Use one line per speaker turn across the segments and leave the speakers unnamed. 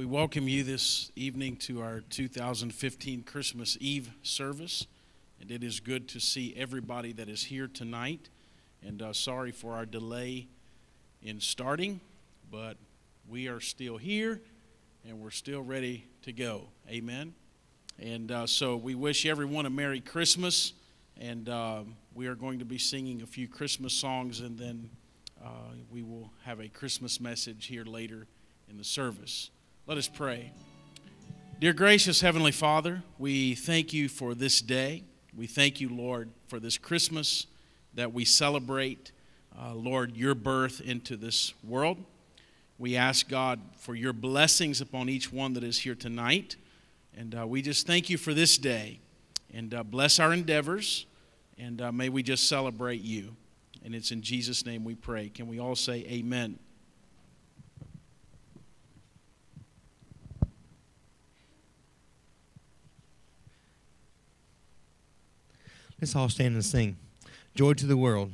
We welcome you this evening to our 2015 Christmas Eve service. And it is good to see everybody that is here tonight. And sorry for our delay in starting, but we are still here and we're still ready to go. Amen. And so we wish everyone a Merry Christmas. And we are going to be singing a few Christmas songs, and then we will have a Christmas message here later in the service. Let us pray. Dear gracious Heavenly Father, we thank you for this day. We thank you, Lord, for this Christmas that we celebrate, Lord, your birth into this world. We ask, God, for your blessings upon each one that is here tonight. And we just thank you for this day. And bless our endeavors. And may we just celebrate you. And it's in Jesus' name we pray. Can we all say amen?
Let's all stand and sing. Joy to the world.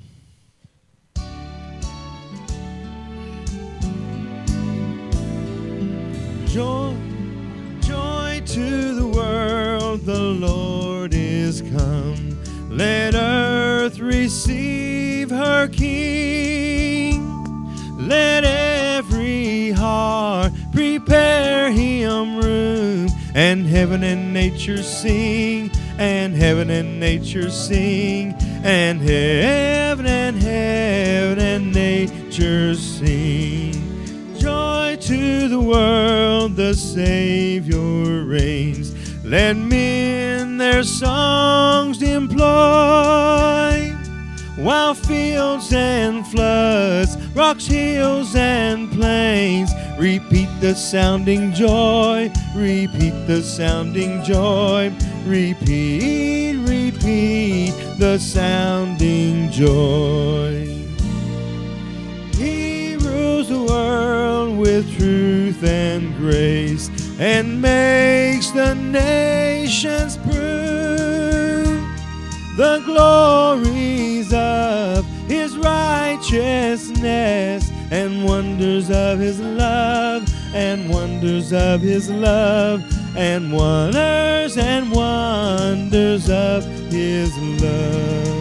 Joy, joy to the world, the Lord is come. Let earth receive her King. Let every heart prepare him room, and heaven and nature sing, and heaven and nature sing, and heaven and nature sing. Joy to the world, the Savior reigns. Let men their songs employ, while fields and floods, rocks, hills, and plains repeat the sounding joy, repeat the sounding joy, repeat, repeat the sounding joy. He rules the world with truth and grace, and makes the nations prove the glories of his righteousness, and wonders of his love, and wonders of his love, and wonders of his love.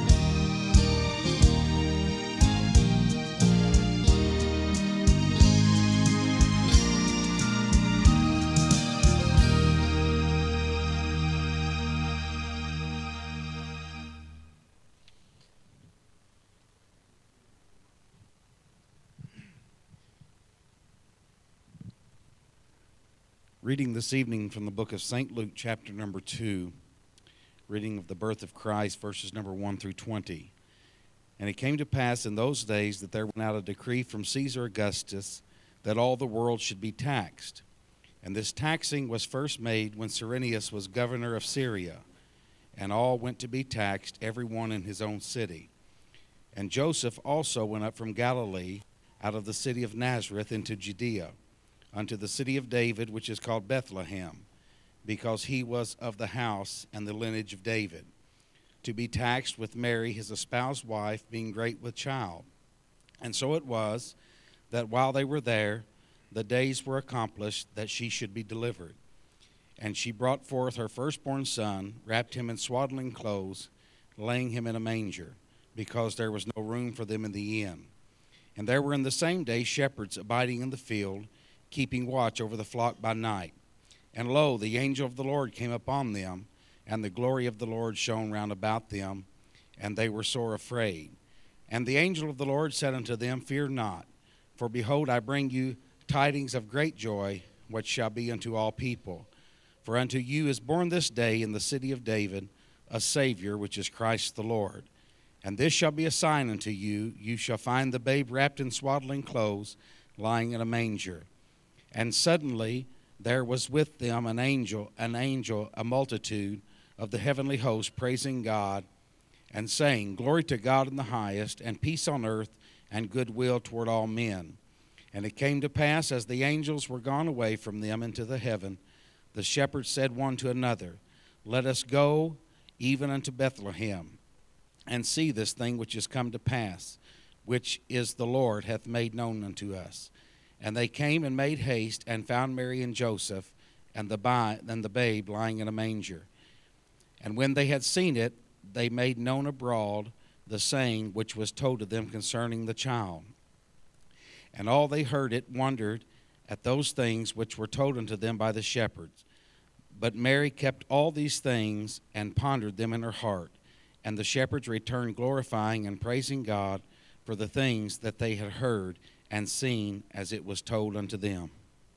Reading this evening from the book of St. Luke, chapter number 2, reading of the birth of Christ, verses number 1 through 20. And it came to pass in those days that there went out a decree from Caesar Augustus that all the world should be taxed. And this taxing was first made when Cyrenius was governor of Syria, and all went to be taxed, every one in his own city. And Joseph also went up from Galilee, out of the city of Nazareth, into Judea, unto the city of David, which is called Bethlehem, because he was of the house and the lineage of David, to be taxed with Mary, his espoused wife, being great with child. And so it was, that while they were there, the days were accomplished that she should be delivered. And she brought forth her firstborn son, wrapped him in swaddling clothes, laying him in a manger, because there was no room for them in the inn. And there were in the same day shepherds abiding in the field, keeping watch over the flock by night. And lo, the angel of the Lord came upon them, and the glory of the Lord shone round about them, and they were sore afraid. And the angel of the Lord said unto them, Fear not, for behold, I bring you tidings of great joy, which shall be unto all people. For unto you is born this day in the city of David a Savior, which is Christ the Lord. And this shall be a sign unto you, you shall find the babe wrapped in swaddling clothes, lying in a manger. And suddenly there was with them an angel, a multitude of the heavenly host, praising God, and saying, Glory to God in the highest, and peace on earth, and goodwill toward all men. And it came to pass, as the angels were gone away from them into the heaven, the shepherds said one to another, Let us go even unto Bethlehem, and see this thing which is come to pass, which is the Lord hath made known unto us. And they came and made haste and found Mary and Joseph and the babe lying in a manger. And when they had seen it, they made known abroad the saying which was told to them concerning the child. And all they heard it wondered at those things which were told unto them by the shepherds. But Mary kept all these things and pondered them in her heart. And the shepherds returned, glorifying and praising God for the things that they had heard and seen as it was told unto them.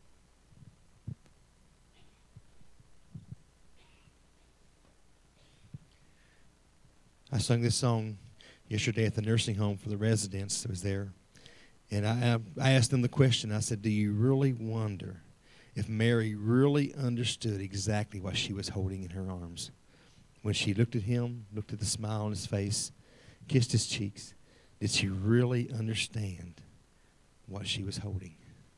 I sung this song yesterday at the nursing home for the residents that was there. And I asked them the question. I said, do you really wonder if Mary really understood exactly what she was holding in her arms? When she looked at him, looked at the smile on his face, kissed his cheeks, did she really understand what she was holding?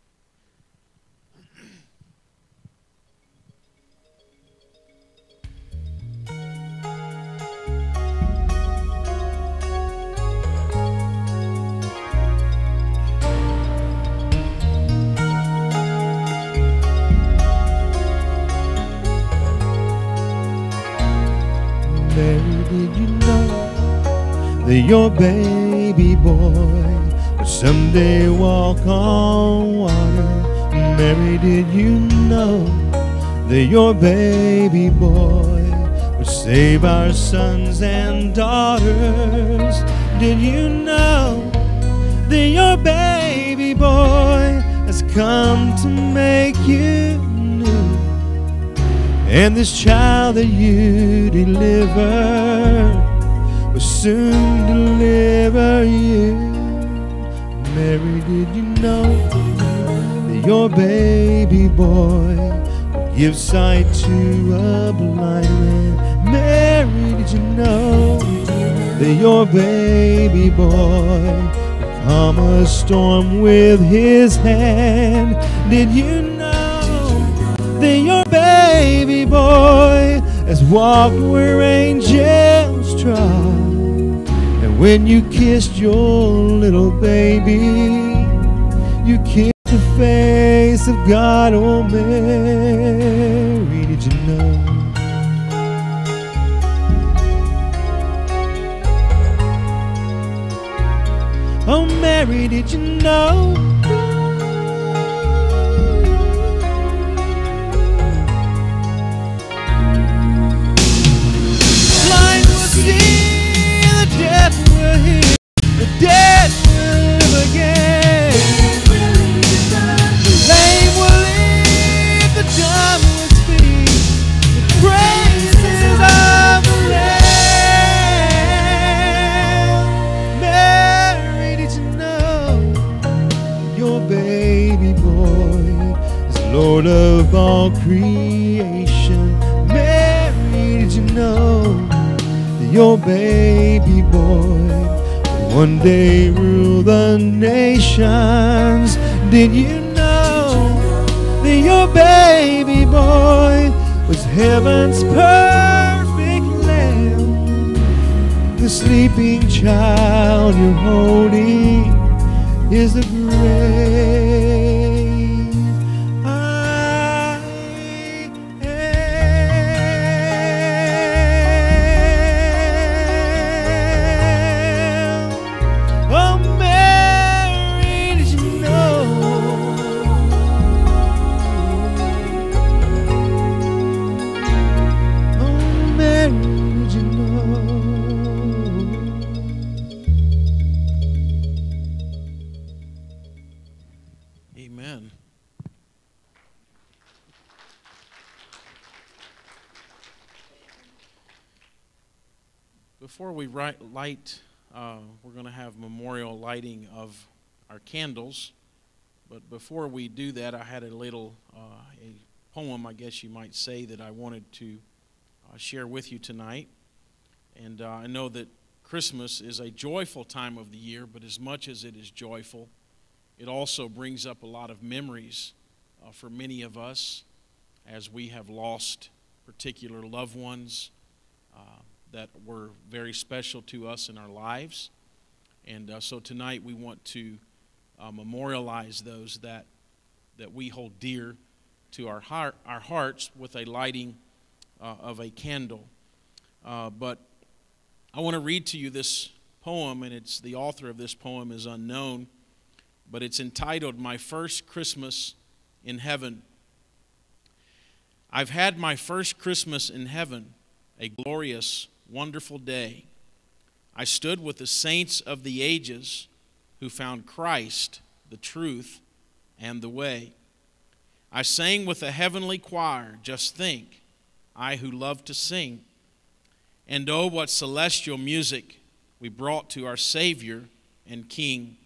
Mary, did you know that your baby boy would someday walk on water? Mary, did you know that your baby boy would save our sons and daughters? Did you know that your baby boy has come to make you new? And this child that you delivered will soon deliver you. Mary, did you know that your baby boy will give sight to a blind man? Mary, did you know that your baby boy will calm a storm with his hand? Did you know that your baby boy has walked where angels trod? And when you kissed your little baby, you kissed the face of God. Oh, Mary, did you know? Oh, Mary, did you know? The dead will live again. The lame will leap, the dumb will speak. The praises of the Lamb. Mary, did you know your baby boy is Lord of all creation? Mary, did you know that your baby boy one day rule the nations? Did you know that your baby boy was heaven's perfect lamb? The sleeping child you're holding is the grave.
Amen. Before we light, we're going to have memorial lighting of our candles. But before we do that, I had a little a poem, I guess you might say, that I wanted to share with you tonight. And I know that Christmas is a joyful time of the year, but as much as it is joyful, it also brings up a lot of memories for many of us as we have lost particular loved ones that were very special to us in our lives. And so tonight we want to memorialize those that that we hold dear to our hearts with a lighting of a candle. But I want to read to you this poem, and it's the author of this poem is unknown, but it's entitled "My First Christmas in Heaven." I've had my first Christmas in heaven, a glorious, wonderful day. I stood with the saints of the ages who found Christ, the truth, and the way. I sang with a heavenly choir, just think, I who love to sing. And oh, what celestial music we brought to our Savior and King.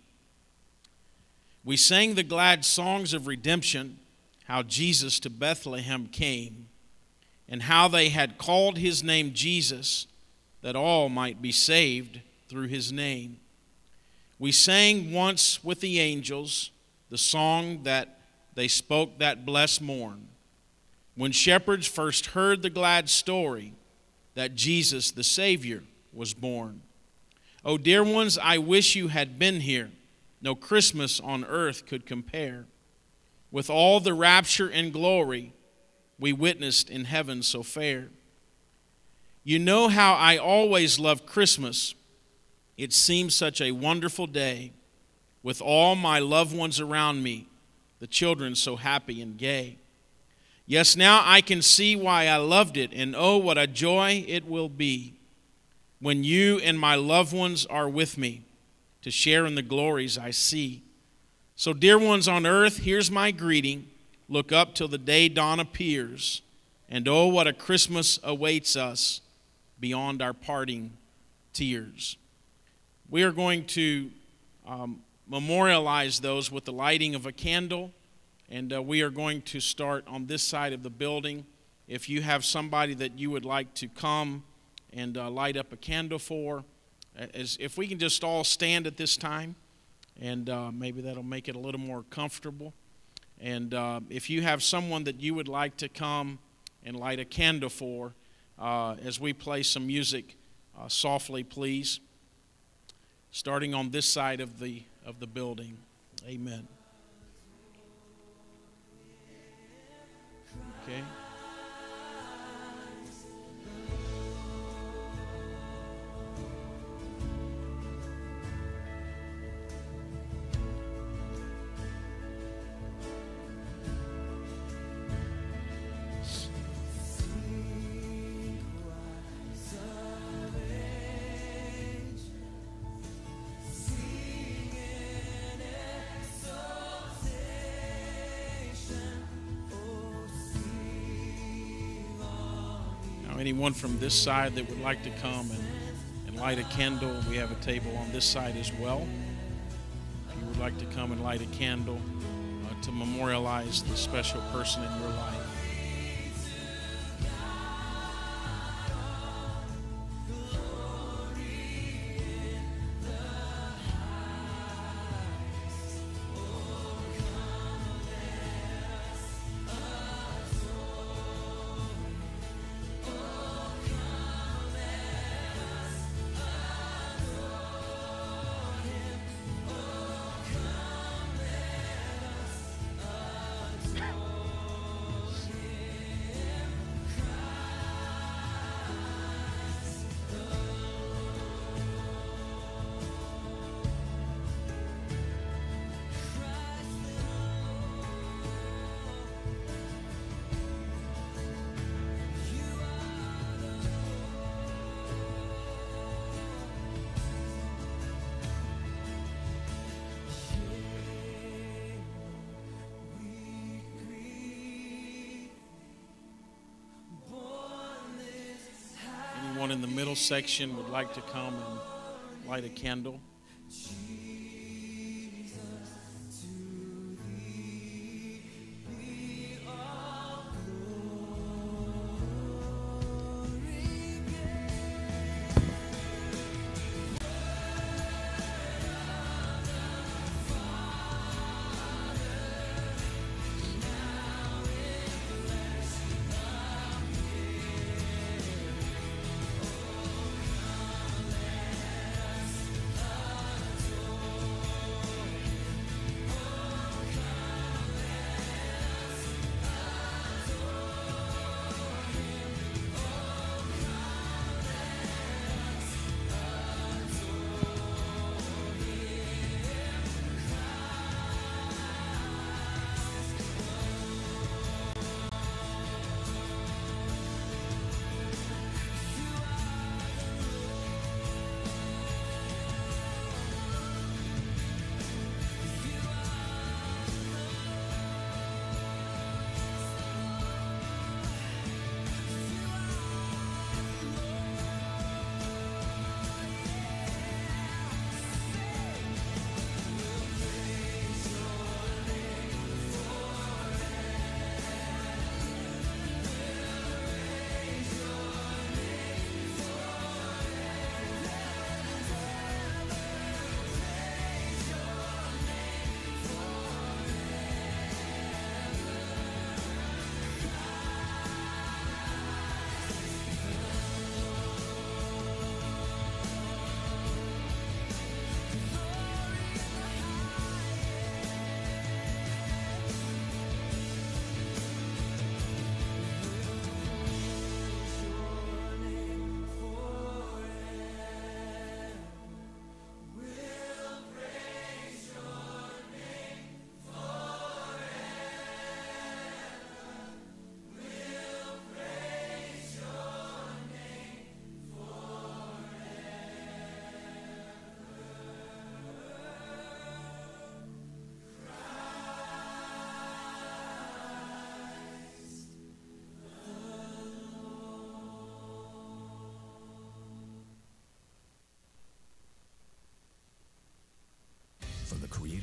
We sang the glad songs of redemption, how Jesus to Bethlehem came, and how they had called his name Jesus, that all might be saved through his name. We sang once with the angels the song that they spoke that blessed morn, when shepherds first heard the glad story that Jesus the Savior was born. Oh, dear ones, I wish you had been here. No Christmas on earth could compare with all the rapture and glory we witnessed in heaven so fair. You know how I always love Christmas. It seems such a wonderful day, with all my loved ones around me, the children so happy and gay. Yes, now I can see why I loved it, and oh, what a joy it will be when you and my loved ones are with me to share in the glories I see. So, dear ones on earth, here's my greeting. Look up till the day dawn appears, and oh, what a Christmas awaits us beyond our parting tears. We are going to memorialize those with the lighting of a candle, and we are going to start on this side of the building. If you have somebody that you would like to come and light up a candle for, if we can just all stand at this time, and maybe that'll make it a little more comfortable. And if you have someone that you would like to come and light a candle for, as we play some music softly, please, starting on this side of the building. Amen. Okay. Anyone from this side that would like to come and light a candle, we have a table on this side as well. If you would like to come and light a candle to memorialize the special person in your life. Anyone in the middle section would like to come and light a candle?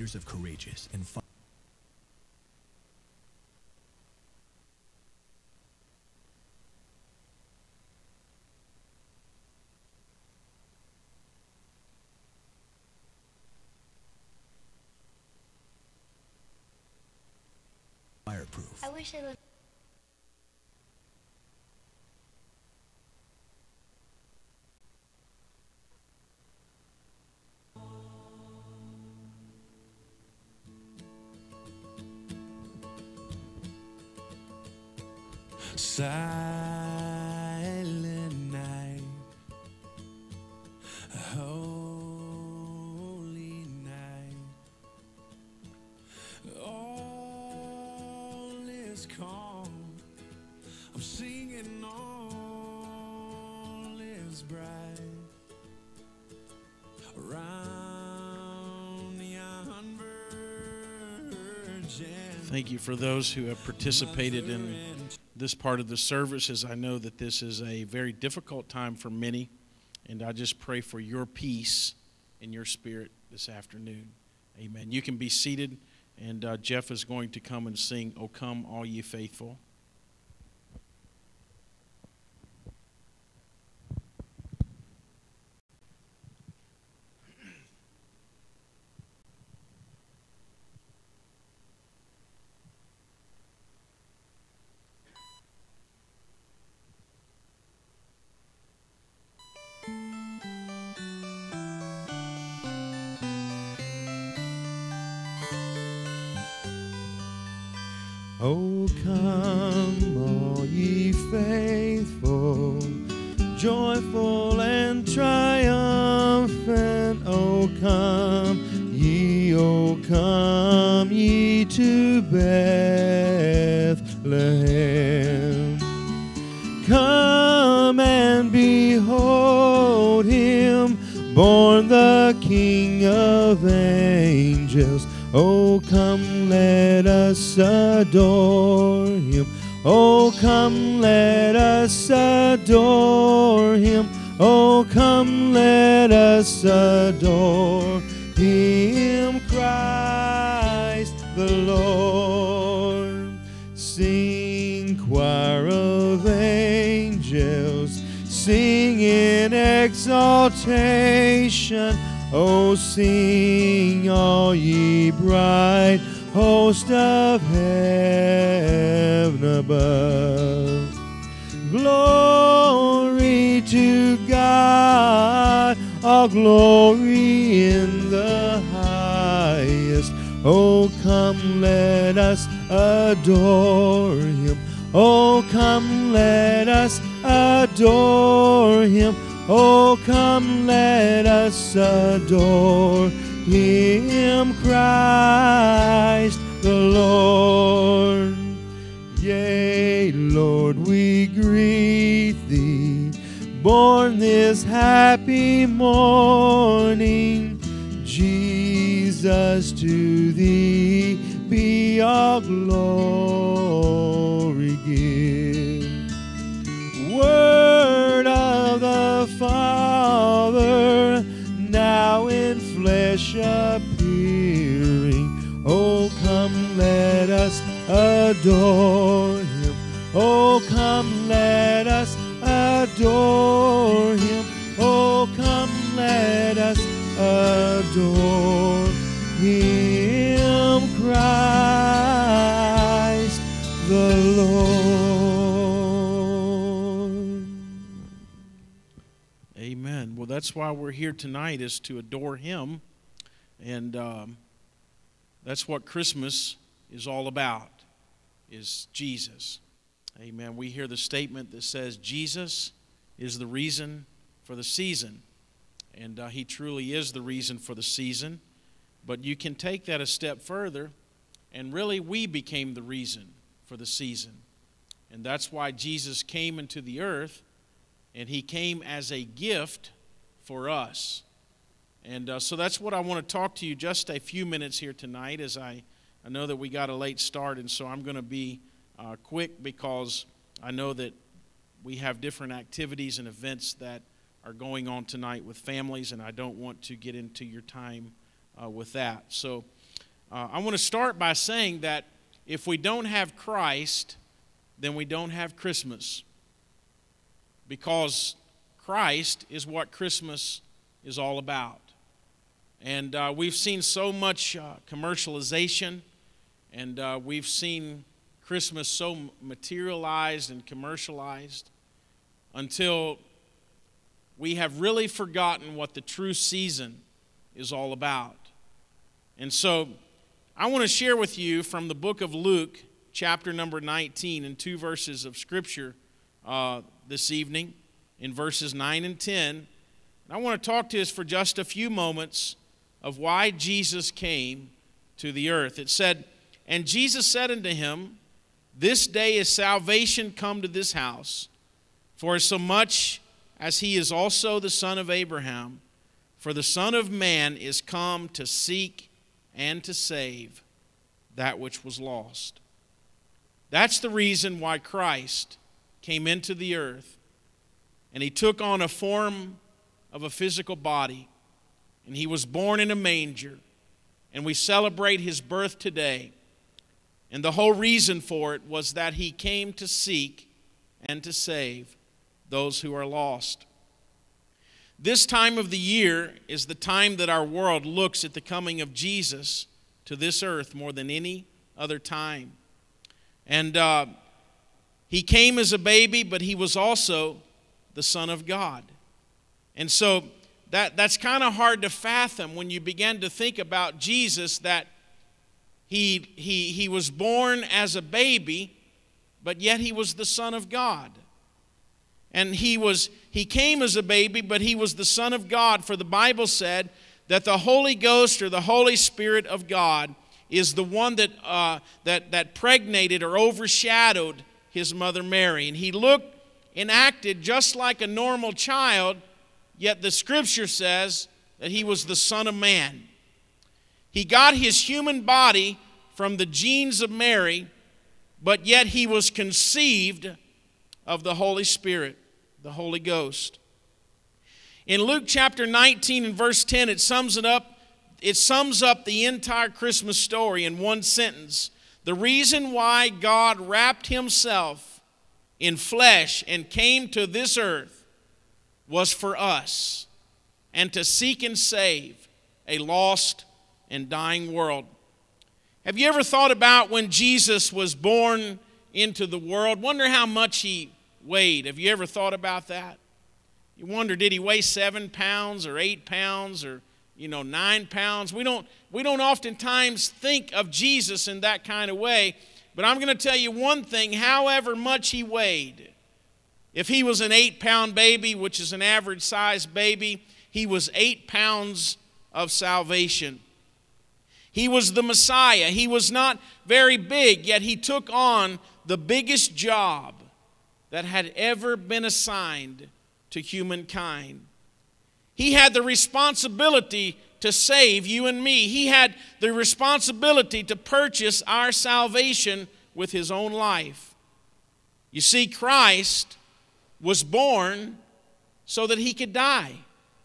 leaders of courageous and fireproof.
I wish I lived.
Silent night, holy night, all is calm. I'm singing, all is bright around yon virgin.
Thank you for those who have participated in this part of the service, as I know that this is a very difficult time for many, and I just pray for your peace and your spirit this afternoon. Amen. You can be seated, and Jeff is going to come and sing, "O Come All Ye Faithful."
Oh, come, all ye faithful, joyful and triumphant. Oh, come ye to Bethlehem. Come and behold him, born the King of angels. Oh, come, let us adore him. Oh, come, let us adore him. Oh, come, let us adore him, Christ the Lord. Sing, choir of angels, sing in exaltation. Oh, sing, all ye bright host of heaven above. Glory to God, all glory in the highest. Oh, come, let us adore him. Oh, come, let us adore him. Oh, come, let us adore him, Christ the Lord. Yea, Lord, we greet thee, born this happy morning. Jesus, to thee be all glory give. Word of the Father, now in flesh appearing. Oh, come, let us adore him. Oh, come, let us adore him. Oh, come, let us adore him, Christ the Lord.
Amen. Well, that's why we're here tonight, is to adore him. And that's what Christmas is all about, is Jesus. Amen. We hear the statement that says Jesus is the reason for the season. And he truly is the reason for the season. But you can take that a step further, and really we became the reason for the season. And that's why Jesus came into the earth, and he came as a gift for us. And so that's what I want to talk to you just a few minutes here tonight, as I know that we got a late start, and so I'm going to be quick, because I know that we have different activities and events that are going on tonight with families, and I don't want to get into your time with that. So I want to start by saying that if we don't have Christ, then we don't have Christmas. Because Christ is what Christmas is all about. And we've seen so much commercialization, and we've seen Christmas so materialized and commercialized until we have really forgotten what the true season is all about. And so I want to share with you from the book of Luke, chapter number 19, and 2 verses of Scripture this evening, in verses 9 and 10. And I want to talk to us for just a few moments of why Jesus came to the earth. It said, "And Jesus said unto him, This day is salvation come to this house, for so much as he is also the son of Abraham, for the Son of Man is come to seek and to save that which was lost." That's the reason why Christ came into the earth, and he took on a form of a physical body, and he was born in a manger, and we celebrate his birth today. And the whole reason for it was that he came to seek and to save those who are lost. This time of the year is the time that our world looks at the coming of Jesus to this earth more than any other time. And he came as a baby, but he was also the Son of God. And so that's kind of hard to fathom when you begin to think about Jesus, that he was born as a baby, but yet he was the Son of God. And he came as a baby, but he was the Son of God, for the Bible said that the Holy Ghost, or the Holy Spirit of God, is the one that pregnated or overshadowed his mother Mary. And he looked and acted just like a normal child, yet the Scripture says that he was the Son of Man. He got his human body from the genes of Mary, but yet he was conceived of the Holy Spirit, the Holy Ghost. In Luke chapter 19 and verse 10, it sums up the entire Christmas story in one sentence. The reason why God wrapped himself in flesh and came to this earth was for us, and to seek and save a lost and dying world. Have you ever thought about when Jesus was born into the world? Wonder how much he weighed. Have you ever thought about that? You wonder, did he weigh 7 pounds or 8 pounds or 9 pounds? We don't oftentimes think of Jesus in that kind of way. But I'm going to tell you one thing, however much he weighed, if he was an 8-pound baby, which is an average size baby, he was 8 pounds of salvation. He was the Messiah. He was not very big, yet he took on the biggest job that had ever been assigned to humankind. He had the responsibility to save you and me. He had the responsibility to purchase our salvation with his own life. You see, Christ was born so that he could die.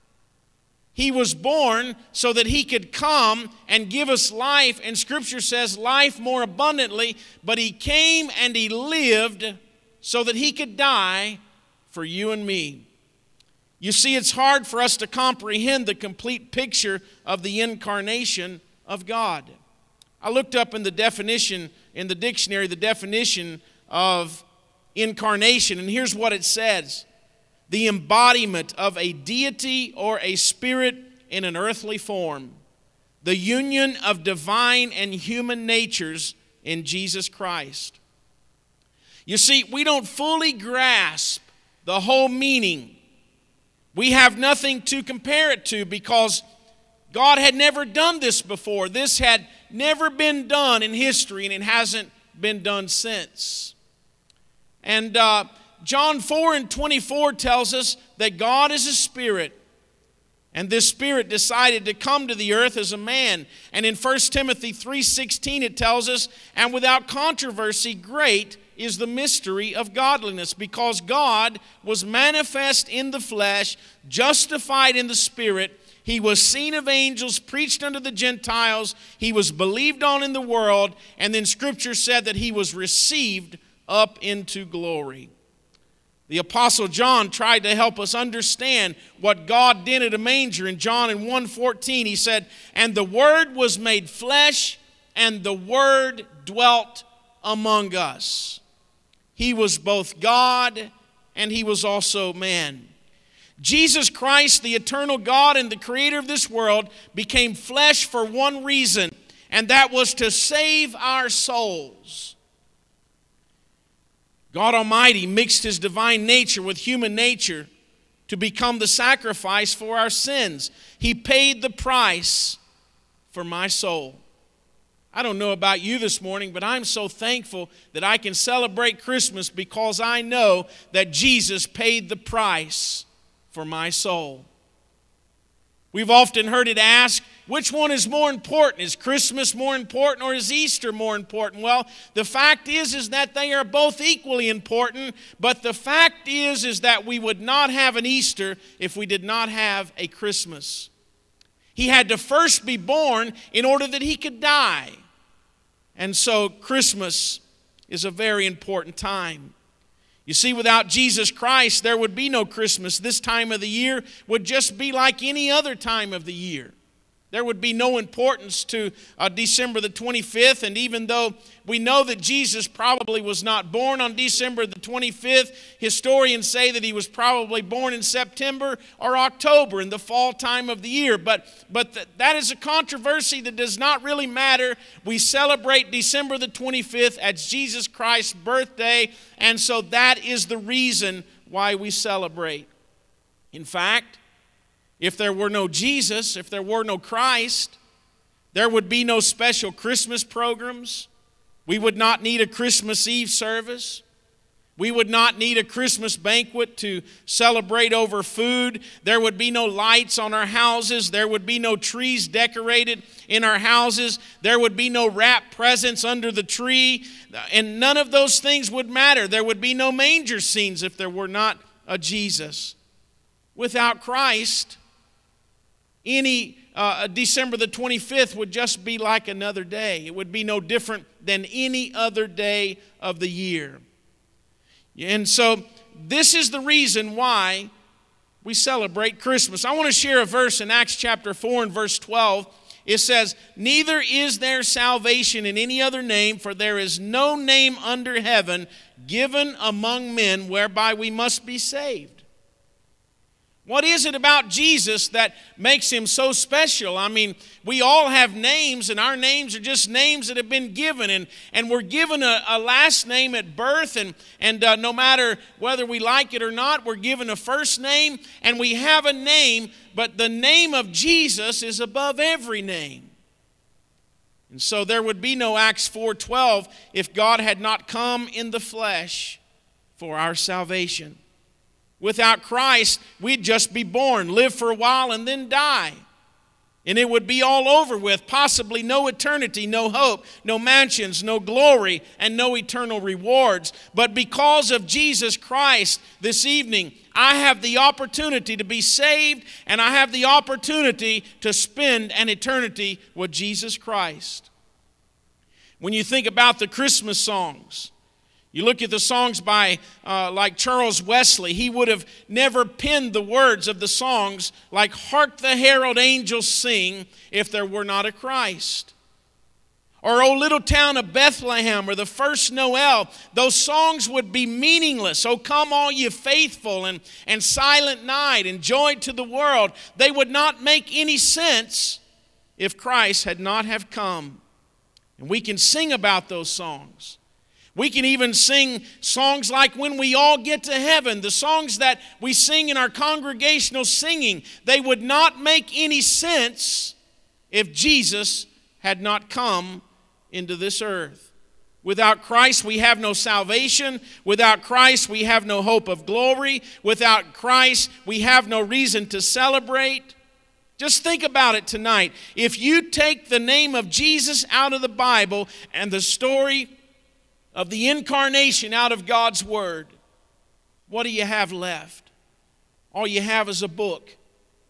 He was born so that he could come and give us life, and Scripture says life more abundantly, but he came and he lived so that he could die for you and me. You see, it's hard for us to comprehend the complete picture of the incarnation of God. I looked up in the definition, in the dictionary, the definition of incarnation, and here's what it says: the embodiment of a deity or a spirit in an earthly form, the union of divine and human natures in Jesus Christ. You see, we don't fully grasp the whole meaning. We have nothing to compare it to because God had never done this before. This had never been done in history, and it hasn't been done since. And John 4 and 24 tells us that God is a spirit, and this spirit decided to come to the earth as a man. And in 1 Timothy 3:16 it tells us, and without controversy great is the mystery of godliness, because God was manifest in the flesh, justified in the spirit. He was seen of angels, preached unto the Gentiles. He was believed on in the world. And then Scripture said that he was received up into glory. The Apostle John tried to help us understand what God did at a manger. In John 1:14, he said, "And the Word was made flesh, and the Word dwelt among us." He was both God and he was also man. Jesus Christ, the eternal God and the creator of this world, became flesh for one reason, and that was to save our souls. God Almighty mixed his divine nature with human nature to become the sacrifice for our sins. He paid the price for my soul. I don't know about you this morning, but I'm so thankful that I can celebrate Christmas because I know that Jesus paid the price for my soul. We've often heard it asked, which one is more important? Is Christmas more important or is Easter more important? Well, the fact is that they are both equally important, but the fact is that we would not have an Easter if we did not have a Christmas. He had to first be born in order that he could die. And so Christmas is a very important time. You see, without Jesus Christ, there would be no Christmas. This time of the year would just be like any other time of the year. There would be no importance to December the 25th, and even though we know that Jesus probably was not born on December the 25th, historians say that he was probably born in September or October in the fall time of the year. But that is a controversy that does not really matter. We celebrate December the 25th as Jesus Christ's birthday, and so that is the reason why we celebrate. In fact, if there were no Jesus, if there were no Christ, there would be no special Christmas programs. We would not need a Christmas Eve service. We would not need a Christmas banquet to celebrate over food. There would be no lights on our houses. There would be no trees decorated in our houses. There would be no wrapped presents under the tree. And none of those things would matter. There would be no manger scenes if there were not a Jesus. Without Christ, any December the 25th would just be like another day. It would be no different than any other day of the year. And so this is the reason why we celebrate Christmas. I want to share a verse in Acts chapter 4 and verse 12. It says, "Neither is there salvation in any other name, for there is no name under heaven given among men whereby we must be saved." What is it about Jesus that makes him so special? I mean, we all have names, and our names are just names that have been given. And we're given a last name at birth, and no matter whether we like it or not, we're given a first name, and we have a name, but the name of Jesus is above every name. And so there would be no Acts 4:12 if God had not come in the flesh for our salvation. Without Christ, we'd just be born, live for a while, and then die. And it would be all over with, possibly no eternity, no hope, no mansions, no glory, and no eternal rewards. But because of Jesus Christ this evening, I have the opportunity to be saved, and I have the opportunity to spend an eternity with Jesus Christ. When you think about the Christmas songs, you look at the songs by like Charles Wesley, he would have never penned the words of the songs like "Hark the Herald Angels Sing" if there were not a Christ. Or "O Little Town of Bethlehem" or "The First Noel," those songs would be meaningless. "O Come All Ye Faithful" and "Silent Night" and "Joy to the World." They would not make any sense if Christ had not have come. And we can sing about those songs. We can even sing songs like "When We All Get to Heaven," the songs that we sing in our congregational singing. They would not make any sense if Jesus had not come into this earth. Without Christ, we have no salvation. Without Christ, we have no hope of glory. Without Christ, we have no reason to celebrate. Just think about it tonight. If you take the name of Jesus out of the Bible and the story of the incarnation out of God's Word, what do you have left? All you have is a book.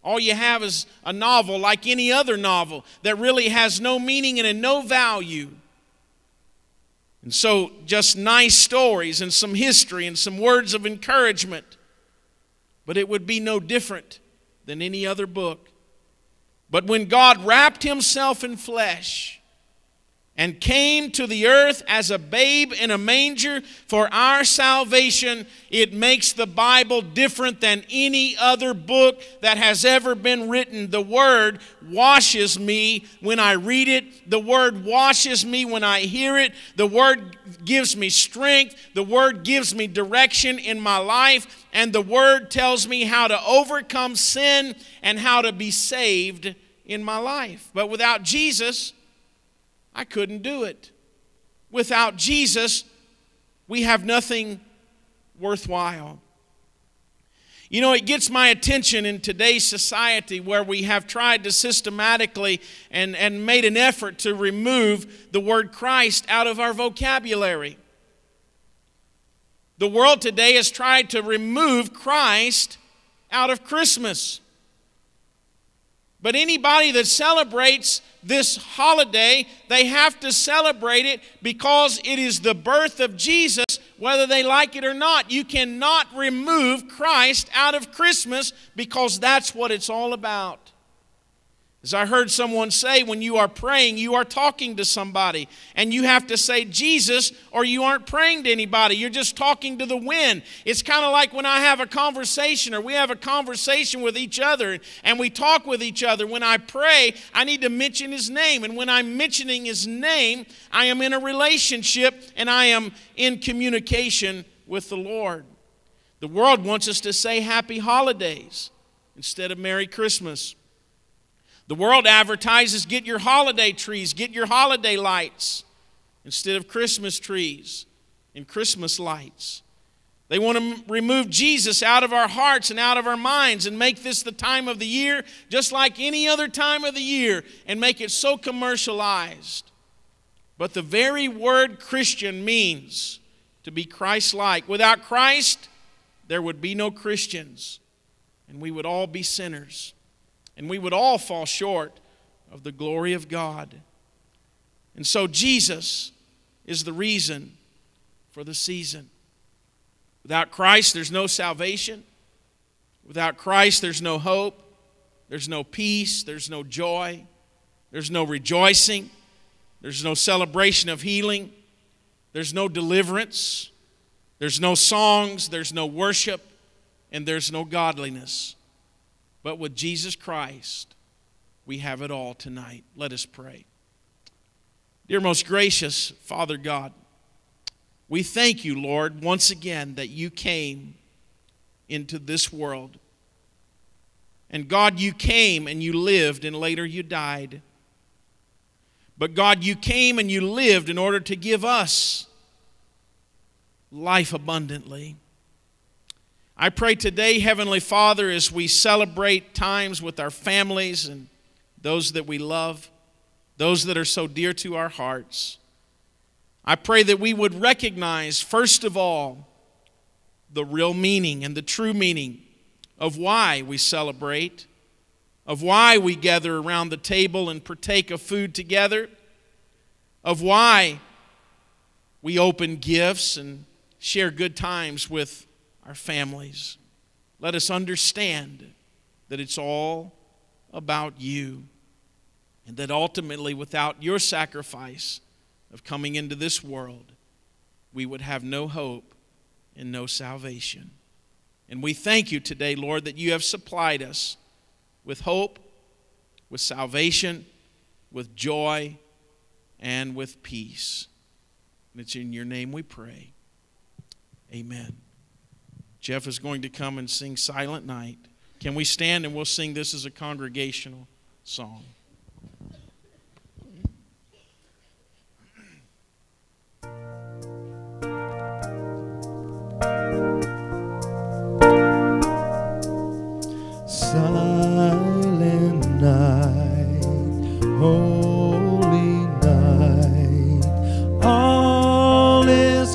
All you have is a novel like any other novel that really has no meaning and no value. And so just nice stories and some history and some words of encouragement. But it would be no different than any other book. But when God wrapped himself in flesh and came to the earth as a babe in a manger for our salvation, it makes the Bible different than any other book that has ever been written. The Word washes me when I read it. The Word washes me when I hear it. The Word gives me strength. The Word gives me direction in my life. And the Word tells me how to overcome sin and how to be saved in my life. But without Jesus, I couldn't do it. Without Jesus, we have nothing worthwhile. You know, it gets my attention in today's society where we have tried to systematically and made an effort to remove the word Christ out of our vocabulary. The world today has tried to remove Christ out of Christmas. But anybody that celebrates this holiday, they have to celebrate it because it is the birth of Jesus, whether they like it or not. You cannot remove Christ out of Christmas because that's what it's all about. As I heard someone say, when you are praying, you are talking to somebody. And you have to say Jesus or you aren't praying to anybody. You're just talking to the wind. It's kind of like when I have a conversation or we have a conversation with each other and we talk with each other. When I pray, I need to mention His name. And when I'm mentioning His name, I am in a relationship and I am in communication with the Lord. The world wants us to say Happy Holidays instead of Merry Christmas. The world advertises, get your holiday trees, get your holiday lights, instead of Christmas trees and Christmas lights. They want to remove Jesus out of our hearts and out of our minds and make this the time of the year just like any other time of the year and make it so commercialized. But the very word Christian means to be Christ-like. Without Christ, there would be no Christians, and we would all be sinners. And we would all fall short of the glory of God. And so Jesus is the reason for the season. Without Christ, there's no salvation. Without Christ, there's no hope. There's no peace. There's no joy. There's no rejoicing. There's no celebration of healing. There's no deliverance. There's no songs. There's no worship. And there's no godliness. But with Jesus Christ, we have it all tonight. Let us pray. Dear most gracious Father God, we thank you, Lord, once again that you came into this world. And God, you came and you lived and later you died. But God, you came and you lived in order to give us life abundantly. I pray today, Heavenly Father, as we celebrate times with our families and those that we love, those that are so dear to our hearts, I pray that we would recognize, first of all, the real meaning and the true meaning of why we celebrate, of why we gather around the table and partake of food together, of why we open gifts and share good times with our families. Let us understand that it's all about you, and that ultimately without your sacrifice of coming into this world, we would have no hope and no salvation. And we thank you today, Lord, that you have supplied us with hope, with salvation, with joy, and with peace. And it's in your name we pray. Amen. Jeff is going to come and sing Silent Night. Can we stand and we'll sing this as a congregational song?
Silent night, holy night, all is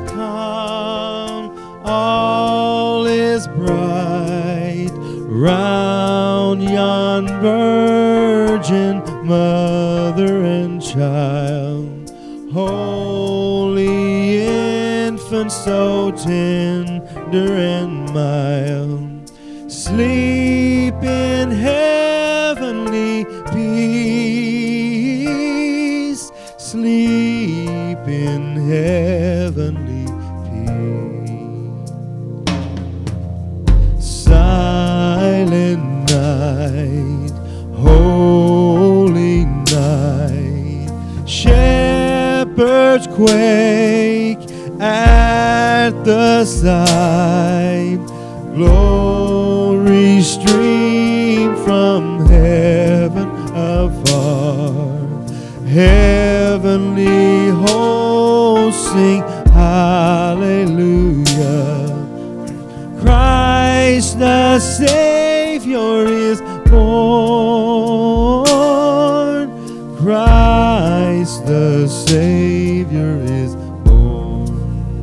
calm, all is bright, round yon virgin mother and child, holy infant, so tender and mild, sleep in heavenly peace, sleep in heavenly peace. Silent night, holy night, shepherds quake at the sight, glory stream from heaven afar, heavenly hosts sing hallelujah. Christ the Savior is born. Christ the Savior is born.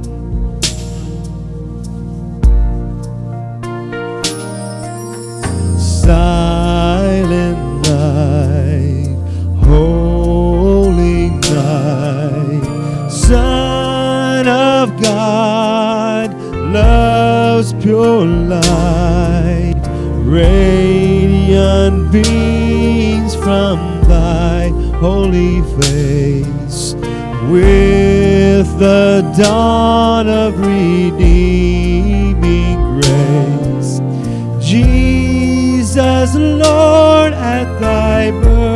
Silent night, holy night, Son of God, love's pure light, radiant beams from thy holy face, with the dawn of redeeming grace. Jesus, Lord, at thy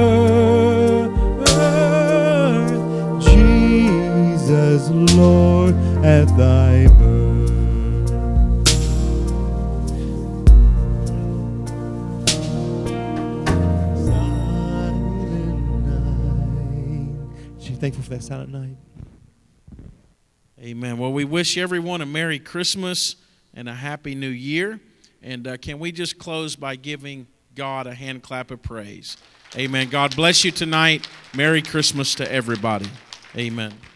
birth, Jesus, Lord, at thy birth. Thankful for that silent night.
Amen. Well, we wish everyone a Merry Christmas and a Happy New Year. And can we just close by giving God a hand clap of praise? Amen. God bless you tonight. Merry Christmas to everybody. Amen.